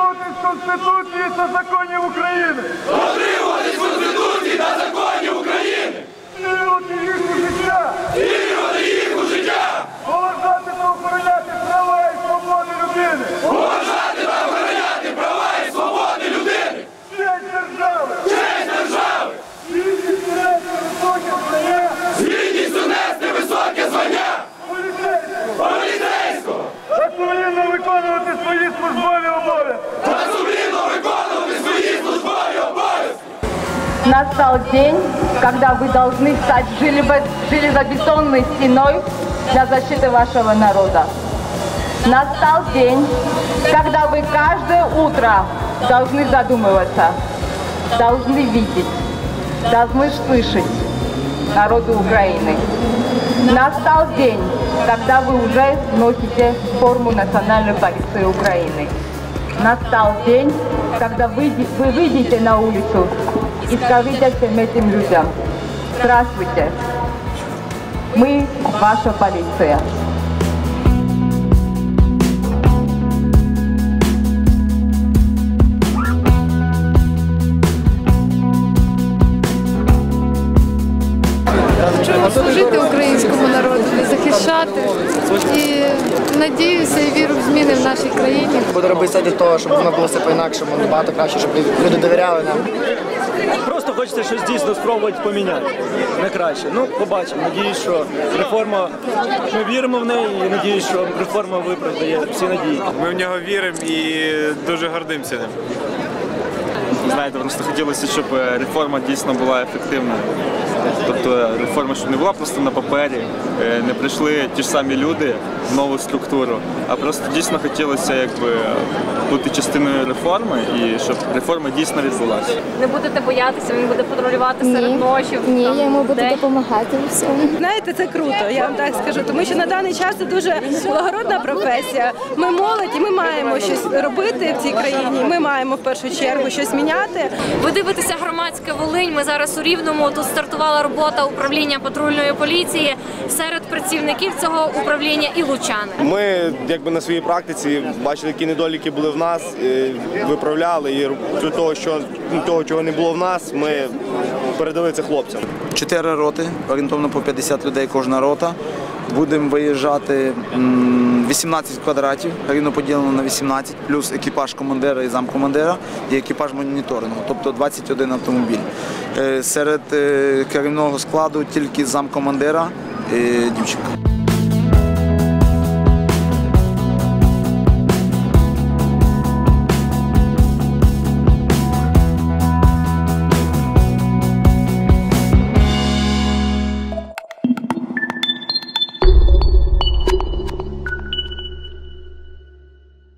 Дотримуватись Конституції та законів України! Дотримуватись Конституції та законів України! Втілювати їх у життя! Втілювати їх у життя! Поважати та охороняти права і свободи людини! Поважати та охороняти права і свободи людини! Честь держави! Честь держави! Гідність нести високе звання! Гідністю нести високе звання! Поліцейського! Поліцейського! Та сумлінно виконувати свої службові обов'язки! Та сумлінно виконувати свої службові обов'язки! Настал день, когда вы должны стать железобетонной стеной для защиты вашего народа. Настал день, когда вы каждое утро должны задумываться, должны видеть, должны слышать народу Украины. Настал день, когда вы уже носите форму национальной полиции Украины. Настал день, когда вы выйдете на улицу и скажите всем этим людям: здравствуйте, мы ваша полиция. Служити українському народу, захищати. І надіюся і вірю в зміни в нашій країні. Буду робити все для того, щоб воно було все по-інакшому, набагато краще, щоб люди довіряли нам. Просто хочеться щось дійсно спробувати поміняти на краще. Ну, побачимо. Надіюсь, що реформа, ми віримо в неї і надіюсь, що реформа виправдає всі надії. Ми в нього віримо і дуже гордимося ним. Знаєте, просто хотілося, щоб реформа дійсно була ефективною. Тобто реформа, щоб не була просто на папері, не прийшли ті ж самі люди в нову структуру, а просто дійсно хотілося бути частиною реформи і щоб реформа дійсно відбулася. Не будете боятися, він буде патрулювати серед ночі? Ні, я йому буду допомагати у всьому. Знаєте, це круто, я вам так скажу, тому що на даний час це дуже благородна професія. Ми молодь і ми маємо щось робити в цій країні, ми маємо в першу чергу щось міняти. Ви дивитеся «Громадське Волинь», ми зараз у Рівному, тут стартувала робота управління патрульної поліції, серед працівників цього управління і лучани. Ми на своїй практиці бачили, які недоліки були в нас, виправляли, і того, чого не було в нас, ми передали це хлопцям. 4 роти, орієнтовно по 50 людей кожна рота. Будемо виїжджати 18 квадратів, рівно поділено на 18, плюс екіпаж командира і замкомандира, і екіпаж моніторингу, тобто 21 автомобіль. Серед керівного складу тільки замкомандира і дівчинка.